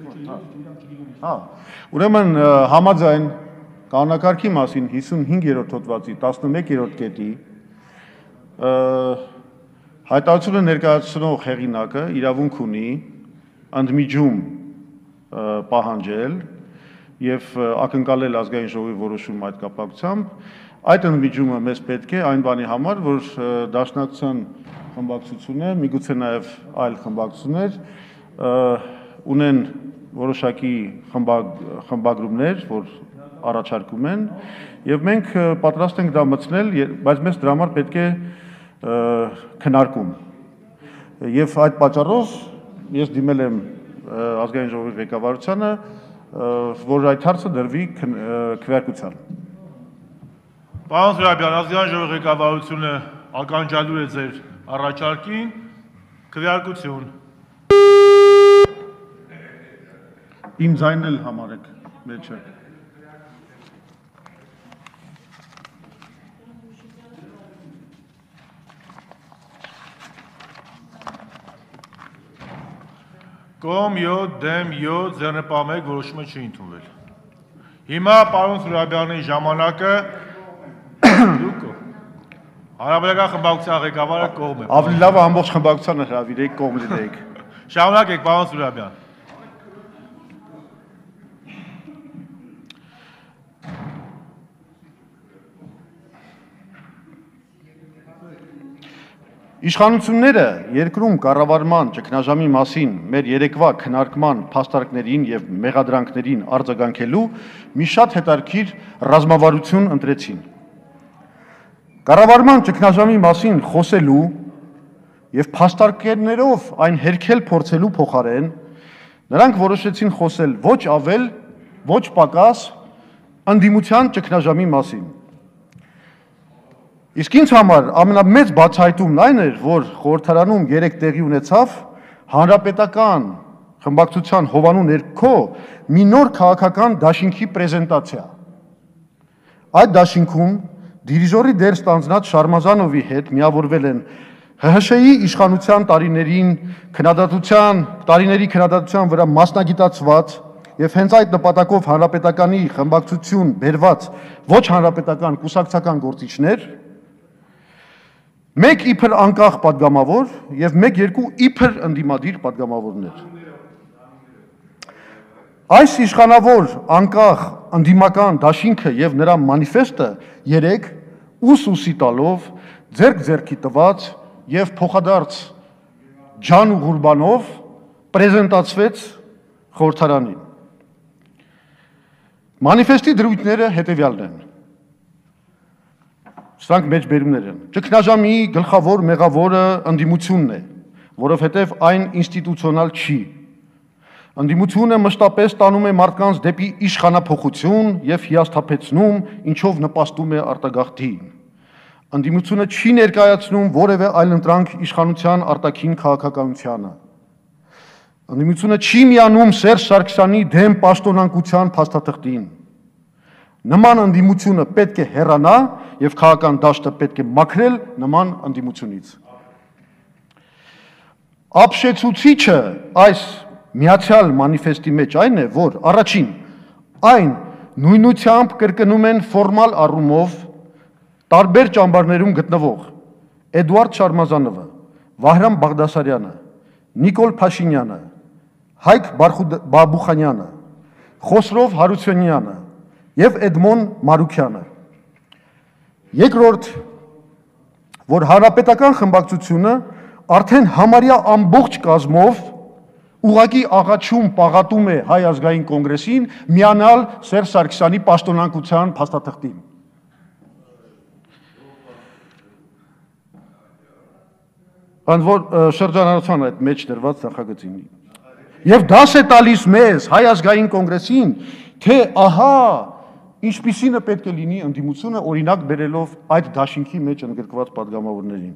Ուրեմն համաձայն կանոնակարգի մասին 55-րդ հոդվածի 11-րդ կետի հայտարարությունը ներկայացնող հեղինակը իրավունք ունի ընդմիջում պահանջել եւ ակնկալել ազգային ժողովի որոշումը այդ կապակցությամբ այդ ընդմիջումը մեզ պետք է այն բանի համար որ դաշնակցության խմբակցությունը միգուցե նաեւ այլ խմբակցություններ ունեն որոշակի խմբագրումներ որ առաջարկում են եւ մենք պատրաստ ենք դա մտցնել բայց մեզ դրա համար պետք է քննարկում եւ այդ պատճառով ես դիմել եմ ազգային ժողովի ղեկավարությանը որ այդ հարցը դրվի քվեարկության Պարոն Սուրաբյան, ազգային ժողովի ղեկավարությունը ականջալուր է ձեր առաջարկին քվեարկություն Իմ ձայնն էլ համարեք մեջը Կողմ 7 դեմ 7 ձեռնպահ որոշումը չի ընդունվել Հիմա պարոն Սուրաբյանի ժամանակը Հանրապետական խմբակցության ղեկավարը կողմ է Ավելի լավ է ամբողջ խմբակցությանը հրավիրեք կողմ լինեք Շարունակեք պարոն Սուրաբյան Իշխանությունները երկրում կառավարման ճգնաժամի մասին մեր երեկվա քննարկման փաստարկներին եւ մեղադրանքներին արձագանքելու մի շատ հետաքրքիր ռազմավարություն ընտրեցին։ Կառավարման ճգնաժամի մասին խոսելու եւ փաստարկներով այն հերքել փորձելու փոխարեն նրանք որոշեցին խոսել ոչ ավել, ոչ պակաս ընդդիմության ճգնաժամի մասին։ Իսկ ինձ համար ամենամեծ բացահայտումն այն էր, որ խորհրդարանում 3 տեղի ունեցավ հանրապետական խմբակցության հովանու ներքո մի նոր քաղաքական դաշինքի պրեզենտացիա։ Այդ դաշինքում դիրիժորի դեր ստանձնած Շարմազանովի հետ միավորվել են ՀՀՇ-ի իշխանության տարիների քննադատության վրա մասնագիտացված եւ հենց այդ նպատակով հանրապետականի խմբակցություն բերված ոչ հանրապետական կուսակցական գործիչներ Մեկ իբր անկախ պատգամավոր եւ մեկ-երկու իբր ընդդիմադիր պատգամավորներ։ Այս իշխանավոր անկախ ընդդիմական դաշինքը եւ նրա մանիֆեստը 3 ուսի տալով ձեռք-ձեռքի տված եւ փոխադարձ ջան ու ղուրբանով պրեզենտացվեց խորհրդարանին։ Մանիֆեստի դրույթները հետեւյալն են։ Սրանք մեջբերումներ են։ Ճգնաժամի գլխավոր մեղավորը ընդդիմությունն է, որովհետև այն ինստիտուցիոնալ չի։ Ընդդիմությունը մշտապես տանում է մարդկանց դեպի իշխանափոխություն եւ հիասթափեցնում, ինչով նպաստում է արտագաղթին։ Ընդդիմությունը չի ներկայացնում որևէ այլընտրանք իշխանության արտաքին քաղաքականությանը։ Ընդդիմությունը չի միանում Սերժ Սարգսյանի դեմ պաշտոնանկության փաստաթղթին։ Նման ընդդիմությունը պետք է հեռանա եւ քաղաքական դաշտը պետք է մաքրել նման ընդդիմությունից։ Ապշեցուցիչը այս միացյալ մանիֆեստի մեջ այն է, որ առաջին այն նույնությամբ կրկնում են ֆորմալ առումով տարբեր ճամբարներում գտնվող Էդուարդ Շարմազանովը, Վահրամ Բաղդասարյանը, Նիկոլ Փաշինյանը, Հայկ Բաբուխանյանը, Խոսրով Հարությունյանը եւ Էդմոն Մարուքյանը։ Երկրորդ, որ հանրապետական խմբակցությունը արդեն համարյա ամբողջ կազմով ուղղակի աղաչում պաղատում է Հայ ազգային կոնգրեսին միանալ Սերժ Սարգսյանի պաշտոնանկության փաստաթղթին։ Ընդ որ շրջանառության այդ մեջ դրված նախագծին։ Եվ դաս է տալիս մեզ Հայ ազգային կոնգրեսին, թե ահա ինչպիսինը պետք է լինի ընդդիմությունը օրինակ բերելով այդ դաշինքի մեջ ընդգրկված պատգամավորներին։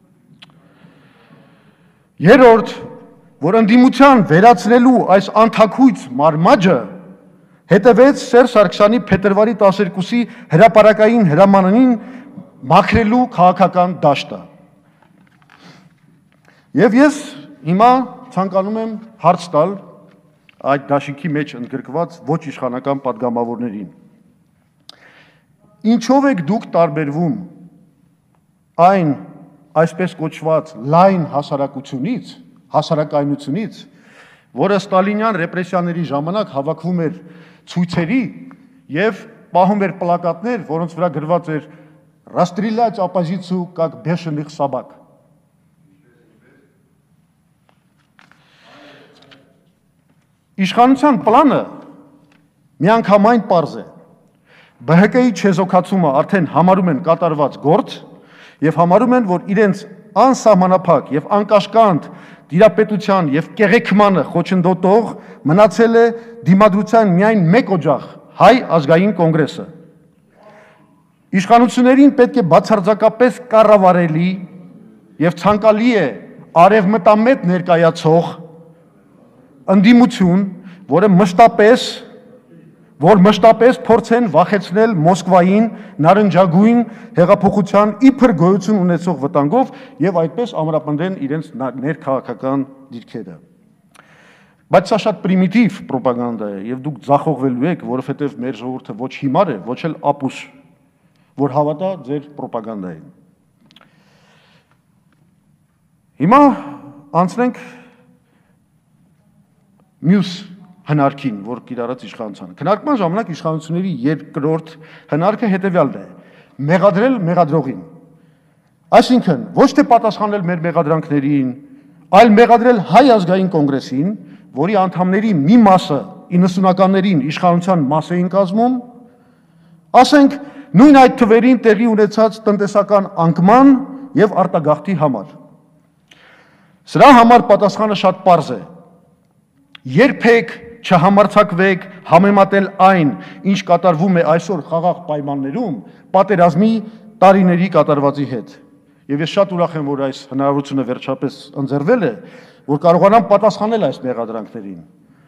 Երրորդ, որ ընդդիմության վերացնելու այս անթաքույց մարմաճը հետևեց Սերժ Սարգսյանի փետրվարի 12-ի հրապարակային հրամանին մաքրելու քաղաքական դաշտը։ Եվ ես հիմա ցանկանում եմ հարց տալ այդ դաշինքի մեջ ընդգրկված ոչ իշխանական պատգամավորներին։ Ինչով եք դուք տարբերվում այն այսպես կոչված լայն հասարակությունից, հասարակայնությունից, որը ստալինյան ռեպրեսիաների ժամանակ հավաքվում էր ցույցերի եւ պահում էր պլակատներ, որոնց վրա գրված էր «Расстрелять оппозицию как бешеных собак»։ Իշխանության պլանը միանգամայն պարզ է։ ԲՀԿ-ի չեզոքացումը արդեն համարում են կատարված գործ եւ համարում են, որ իրենց անսահմանափակ եւ անկաշկանդ դիրապետության եւ կեղեքմանը խոչընդոտող մնացել է դիմադրության միայն մեկ օջախ՝ Հայ ազգային կոնգրեսը։ Իշխանություններին պետք է բացարձակապես կառավարելի եւ ցանկալի է արևմտամետ ներկայացող ընդդիմություն, որ մշտապես փորձեն վախեցնել Մոսկվային նարնջագույն հեղափոխության իբր գոյություն ունեցող վտանգով եւ այդպես ամրապնդեն իրենց ներքաղաքական դիրքերը։ Բայց սա շատ պրիմիտիվ պրոպագանդա է եւ դուք ձախողվելու եք, որովհետեւ մեր ժողովուրդը ոչ հիմար է, ոչ էլ ապուշ, որ հավատա ձեր պրոպագանդային։ Հիմա անցնենք մյուս հնարքին, որ կիրառած իշխանության։ Քննարկման ժամանակ իշխանությունների երկրորդ հնարքը հետևյալն է՝ մեղադրել մեղադրողին։ Այսինքն, ոչ թե պատասխանել մեր մեղադրանքներին, այլ մեղադրել Հայ ազգային կոնգրեսին, որի անդամների մի մասը 90-ականներին իշխանության մաս էին կազմում, ասենք նույն այդ թվերին տեղի ունեցած տնտեսական անկման եւ արտագաղթի համար։ Սրա համար պատասխանը շատ պարզ է։ Երբեք չհամարձակվեք համեմատել այն, ինչ կատարվում է այսօր խաղաղ պայմաններում, պատերազմի տարիների կատարվածի հետ։ Եվ ես շատ ուրախ եմ, որ այս հնարավորությունը վերջապես ընձեռվել է, որ կարողանամ պատասխանել այս մեղադրանքներին։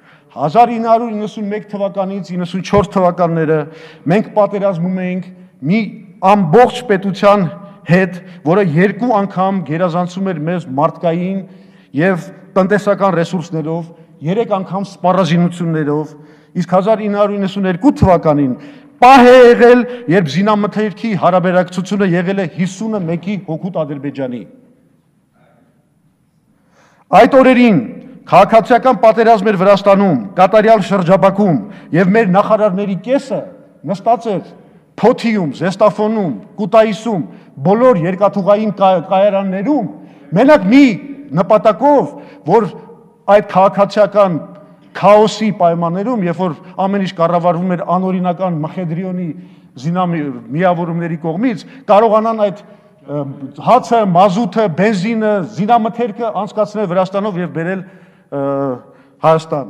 1991 թվականից 94 թվականները մենք պատերազմում էինք մի ամբողջ պետության հետ, որը երկու անգամ գերազանցում էր մեզ մարդկային եւ տնտեսական ռեսուրսներով, 3 անգամ սպառազինություններով, իսկ 1992 թվականին պահ է եղել, երբ զինամթերքի հարաբերակցությունը եղել է 51 հոգուտ Ադրբեջանի։ Այդ օրերին քաղաքացիական պատերազմ էր Վրաստանում, կատարյալ շրջապակում եւ մեր նախարարների կեսը նստած էր Փոթիում, Զեստաֆոնում, Կուտայիսում, բոլոր երկաթուղային կայարաններում, մենակ մի նպատակով, որ այդ քաղաքացիական քաոսի պայմաններում, երբ որ ամեն ինչ կառավարվում էր անօրինական Մխեդրիոնի միավորումների կողմից, կարողանան այդ հացը, մազութը, բենզինը, զինամթերքը անցկացնել Վրաստանով եւ բերել Հայաստան։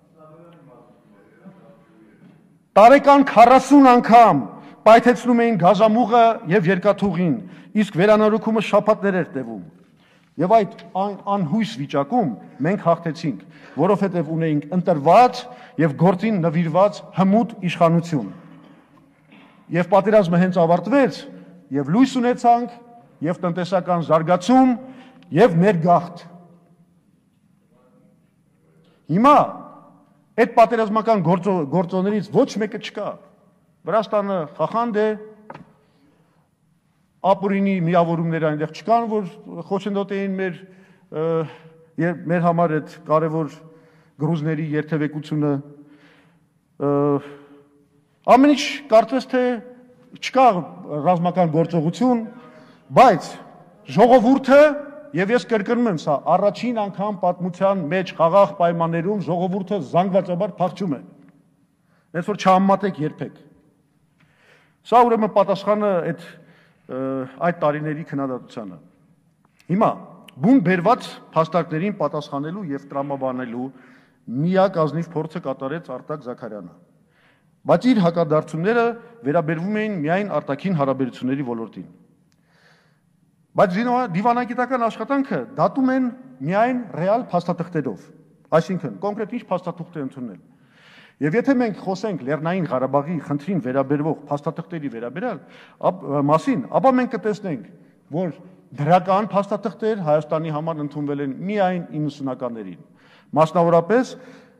Տարեկան 40 անգամ պայթեցնում էին գազամուղը եւ երկաթուղին, իսկ վերանորոգումը շաբաթներ էր տևում։ Եվ այդ անհույս վիճակում մենք հաղթեցինք, որովհետև ունեինք ընտրված եւ գործին նվիրված հմուտ իշխանություն։ Եվ պատերազմը հենց ավարտվեց, եւ լույս ունեցանք, եւ տնտեսական զարգացում, եւ ներգաղթ։ Հիմա այդ պատերազմական գործոններից ոչ մեկը չկա։ Վրաստանը խախանդ է, ապուրինի միավորումները այնտեղ չկան, որ խոչընդոտեին մեր համար այդ կարևոր գրուզների երթևեկությունը։ Ամեն ինչ կարծես թե չկա ռազմական գործողություն, բայց ժողովուրդը, եւ ես կրկնում եմ սա, առաջին անգամ պատմության մեջ խաղաղ պայմաններում ժողովուրդը զանգվածաբար փախչում է։ Հենց որ չհամեմատեք երբեք։ Սա ուրեմն պատասխանը այդ տարիների քննադատությանը։ Հիմա բուն բերված փաստարկներին պատասխանելու եւ տրամաբանելու միակ ազնիվ փորձը կատարեց Արտակ Զաքարյանը։ Բայց իր հակադարձությունները վերաբերվում էին միայն արտաքին հարաբերությունների ոլորտին։ Բայց դիվանագիտական աշխատանքը դատում են միայն ռեալ փաստաթղթերով, այսինքն կոնկրետ ինչ փաստաթուղթ է ընդունել։ Եվ եթե մենք խոսենք Լեռնային Ղարաբաղի խնդրին վերաբերվող փաստաթղթերի մասին, ապա մենք կտեսնենք, որ դրական փաստաթղթեր Հայաստանի համար ընդունվել են միայն 90-ականներին։ Մասնավորապես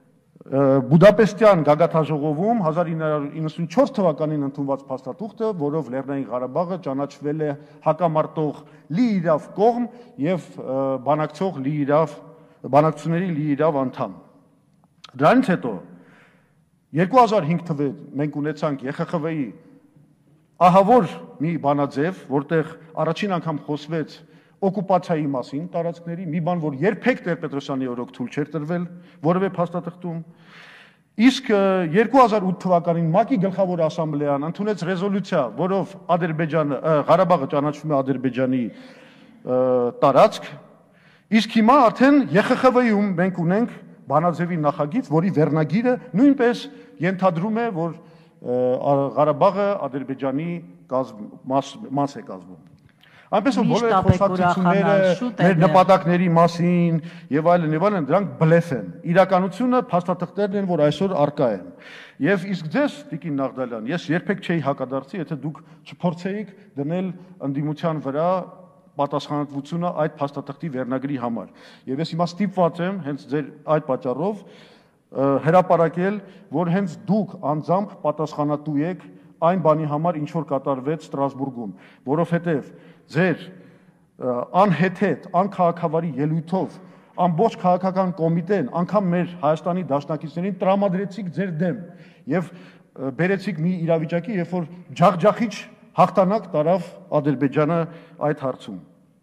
Բուդապեստյան գագաթաժողովում 1994 թվականին ընդունված փաստաթուղթը, որով Լեռնային Ղարաբաղը ճանաչվել է հակամարտող լիիրավ կողմ եւ բանակցությունների լիիրավ անդամ։ Դրանից հետո 2005 թվականին մենք ունեցանք ԵԽԽՎ-ի ահավոր մի բանաձև, որտեղ առաջին անգամ խոսվեց օկուպացիայի մասին տարածքների, մի բան, որ երբեք Տեր-Պետրոսյանի օրոք թույլ չէր տրվել որևէ փաստաթղթում։ Իսկ 2008 թվականին ՄԱԿ-ի գլխավոր ասամբլեան ընդունեց ռեզոլյուցիա, որով Ղարաբաղը ճանաչվում է Ադրբեջանի տարածք, իսկ հիմա արդեն ԵԽԽՎ-ում մենք ունենք բանաձևի նախագիծ, որի վերնագիրը նույնպես ենթադրում է, որ Ղարաբաղը Ադրբեջանի մաս է կազմում։ Այնպես որ բոլոր խոսակցությունները մեր նպատակների մասին եւ այլն, դրանք բլեֆ են։ Իրականությունը փաստաթղթերն են, որ այսօր արկա են։ Եվ իսկ ձեզ, Տիկին Նաղդալյան, ես երբեք չէի հակադարձի, եթե դուք չփորձեիք դնել ընդդիմության վրա պատասխանատվությունը այդ փաստաթղթի վերնագրի համար։ Եվ ես հիմա ստիպված եմ հենց ձեր այդ պատճառով հրապարակել, որ հենց դուք անձամբ պատասխանատու եք այն բանի համար, ինչ որ կատարվեց Ստրասբուրգում, որովհետև ձեր անհեթեթ, անքաղաքավարի ելույթով ամբողջ քաղաքական կոմիտեն, անգամ մեր Հայաստանի դաշնակիցներին տրամադրեցիք ձեր դեմ եւ բերեցիք մի իրավիճակի, երբ որ ջախջախիչ հաղթանակ տարավ Ադրբեջանը այդ հարցում։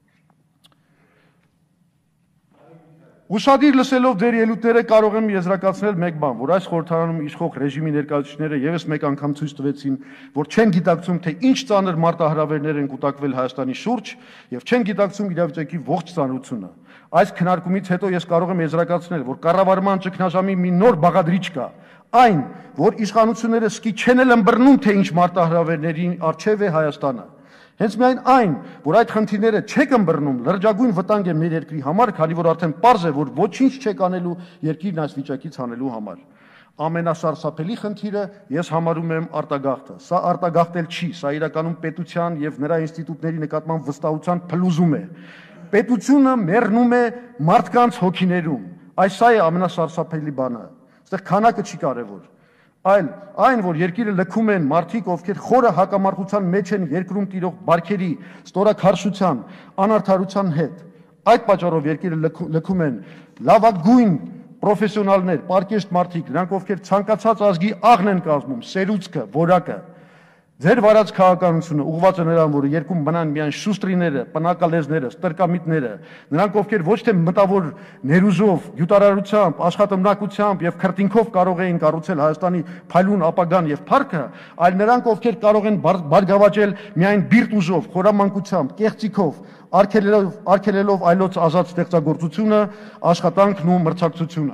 Ուշադիր լսելով ձեր ելույթները կարող եմ եզրակացնել մեկ բան, որ այս խորհրդարանում իշխող ռեժիմի ներկայացուցիչները եւս մեկ անգամ ցույց տվեցին, որ չեն գիտակցում, թե ինչ ծանր մարտահրավերներ են կուտակվել Հայաստանի շուրջ եւ չեն գիտակցում իրավիճակի ողջ ծանրությունը։ Այս քննարկումից հետո ես կարող եմ եզրակացնել, որ կառավարման ճգնաժամի մի նոր բաղադրիչ կա, այն, որ իշխանությունները սկի չեն էլ ըմբռնում, թե ինչ մարտահրավերների առջև է Հայաստանը։ Հենց միայն այն, որ այդ խնդիրները չեք ըմբռնում, լրջագույն վտանգ է մեր երկրի համար, քանի որ արդեն պարզ է, որ ոչինչ չեք անելու երկիրն այս վիճակից հանելու համար։ Ամենասարսափելի խնդիրը ես համարում եմ արտագաղթը։ Սա արտագաղթել չի, սա իրականում պետության եւ նրա ինստիտուտների նկատմամբ վստահության փլուզում է։ Պետությունը մեռնում է մարդկանց հոգիներում։ Սա է ամենասարսափելի բանը։ Այստեղ քանակը չի կարևոր, այլ այն, որ երկիրը լքում են մարդիկ, ովքեր խորը հակամարտության մեջ են երկրում տիրող բարքերի, ստորաքարշության, անարդարության հետ։ Այդ պատճառով երկիրը լքում են լավագույն պրոֆեսիոնալներ, պարկեշտ մարդիկ, նրանք ովքեր ցանկացած ազգի աղն են կազմում, սերուցքը, որակը։ Ձեր վարած քաղաքականությունը ուղղված է նրան, որ երկում մնան միայն շուստրիները, պնակալեզները, ստրկամիտները, նրանք ովքեր ոչ թե մտավոր ներուժով, գյուտարարությամբ, աշխատամնակությամբ եւ քրտինքով կարող էին կառուցել Հայաստանի փայլուն ապագան եւ փառքը, այլ նրանք ովքեր կարող են բարգավաճել միայն բիրտ ուժով, խորամանկությամբ, կեղծիքով, արգելելով այլոց ազատ ստեղծագործությունը, աշխատանքն ու մրցակցությունը։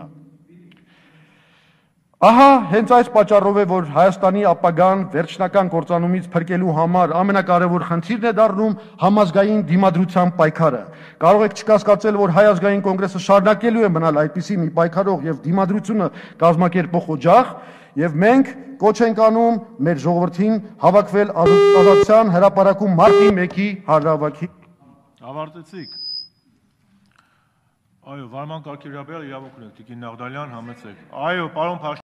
Ահա հենց այս պատճառով է, որ Հայաստանի ապագան վերջնական կործանումից փրկելու համար ամենակարևոր խնդիրն է դառնում համազգային դիմադրության պայքարը։ Կարող եք չկասկածել, որ Հայ ազգային կոնգրեսը շարունակելու է մնալ այդպիսի մի պայքարող եւ դիմադրությունը կազմակերպող օջախ, եւ մենք կոչ ենք անում մեր ժողովրդին հավաքվել ազատության հրապարակում մարտի 1-ի հանրահավաքի։ Ավարտեցիք։ Այո, վարման կարգի իրավունք ունեք, Տիկին Նաղդալյան, համեցեք։ Այո, պարոն